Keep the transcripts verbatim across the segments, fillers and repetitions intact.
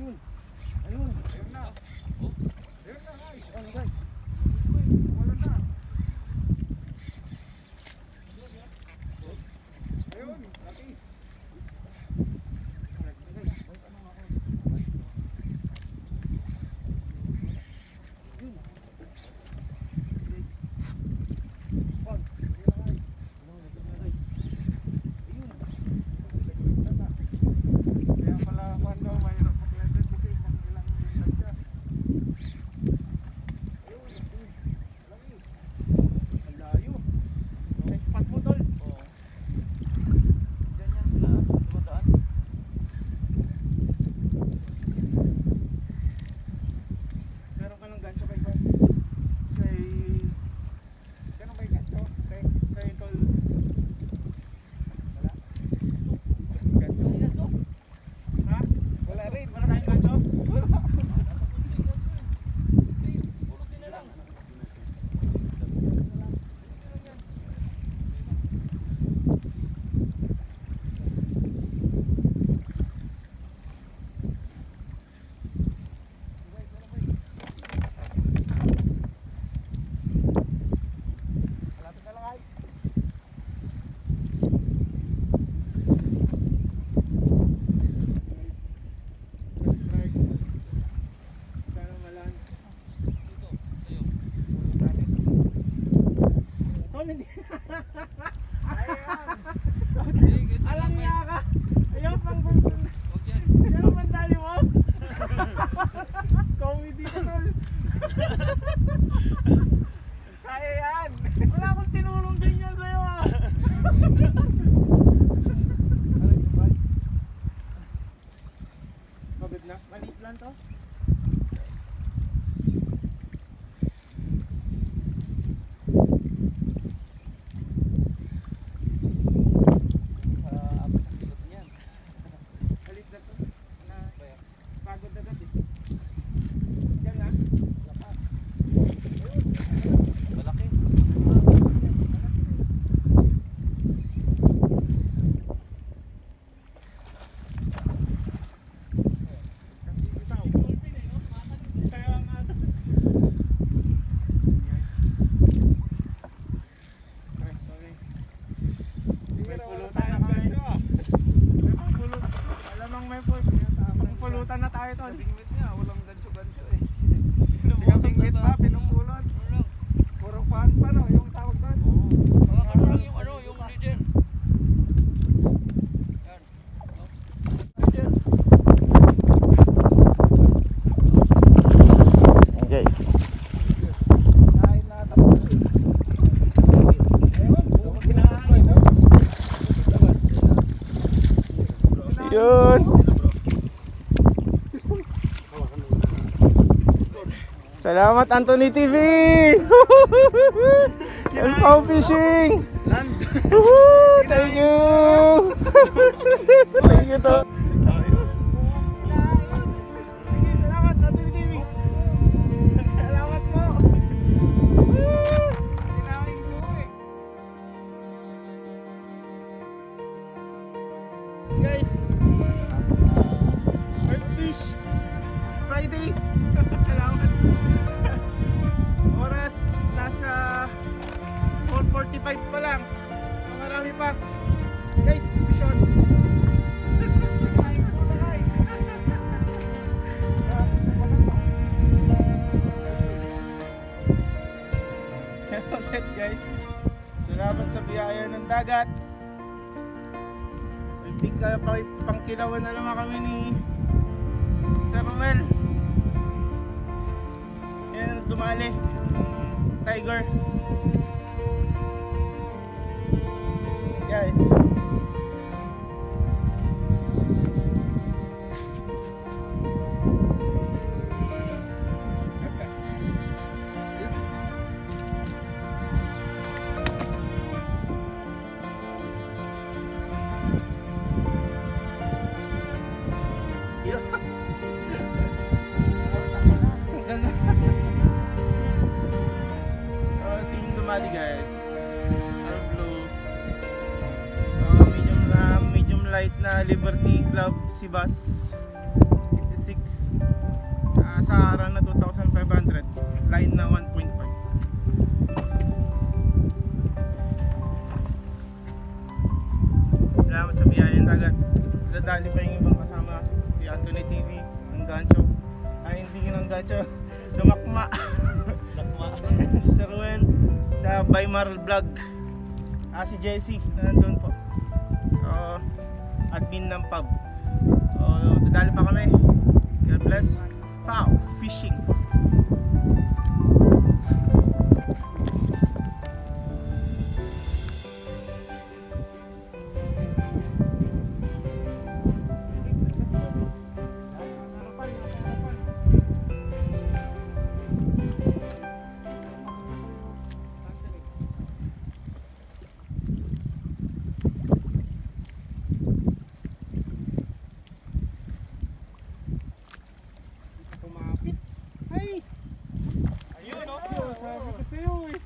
Ayun. Ayun. Ayun na. Ayun na guys. Ayun guys. Wala na. Ayun. Lapis. Alam niya ka. Ayaw pang gulpon. Ayaw pang dali mo. Comedy na tol. Kaya yan. Wala akong tinulong din yan sa'yo ah. Pagod na? Maliit lang to? Pulutan na tayo tol. Bingwit niya, walang gancho-gancho eh. Hindi ka bingwit pa, pinupulot. Puro pan pa no, yung tawag doon. Mga ano lang yung ano, yung leader. Yan. Leader. Yan guys. Kain na tapos. Ayun, kinain no. Yun. Salamat Anthony T V. Elpao Fishing. Land. Thank you. Thank you to. Ayos. Salamat Anthony T V. Salamat po. Kinain ko eh. Guys, first fish Friday. Salamat. Oras nasa four forty-five pa lang. Marami pa. Guys, mission. Kain ko na kain. Ulit guys. Salamat sa biyaya ng dagat. I think uh, pangkilawan na naman kami ni Sir Romel. Yan dumali. Tiger. Guys. Dumali guys, our blue, uh, medium, uh, medium light na Liberty Club si Bass fifty-six. gancho. Ay, hindi ng gancho. Lumakma. Lakma. Sir Ruel sa Baymar Vlog. Ah, si Jessie nandun po. So, admin ng pub. So, dadali pa kami. God bless. Pow! Fishing. Kumapit. Ay! Ayun, no? Ayun, sabi ko sa'yo eh.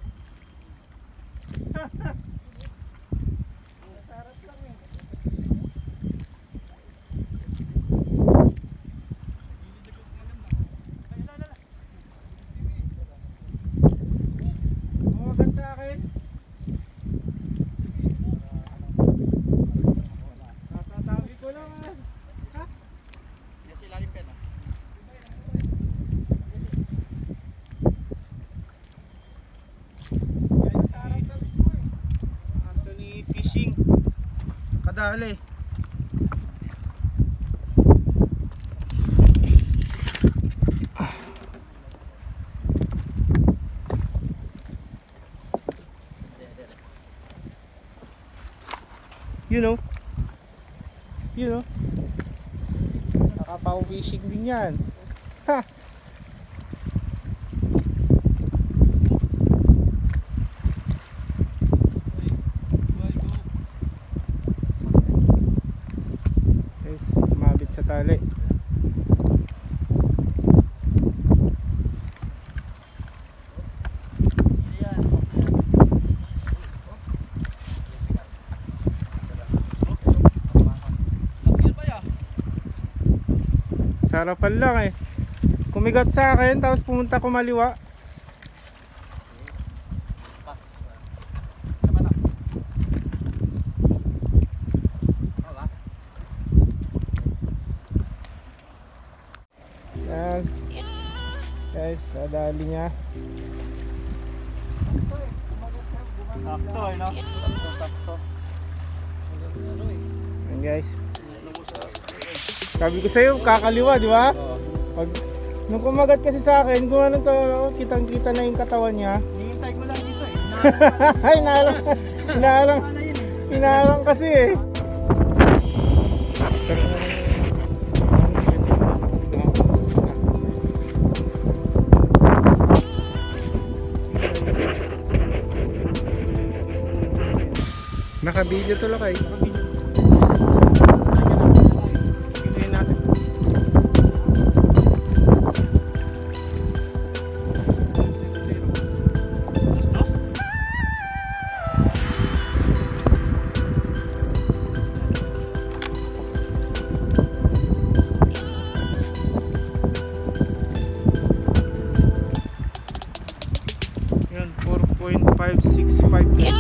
Sarap lang eh. Umagat sa akin. Sasabi ko lang ah. Ha? Yes, ilalim ka na. Anthony Fishing kadali. You know, you know, nakapaw fishing din yan. Ha! Guys, mabit sa tali. Sarapan lang eh. Kumigat sa akin tapos pumunta kumaliwa. Yan. Guys, sadali niya. Sakto, eh, no? Sakto, sakto. Yan guys. Sabi ko sa'yo, kakaliwa, di ba? Pag, nung kumagat kasi sa akin, kung anong to, kitang kita na yung katawan niya. Hihintay ko lang dito eh. Ay, inaarang, inaarang, inaarang kasi eh. Naka-video to lang kayo. Naka-video. Tingnan natin. Yan, four point five six five.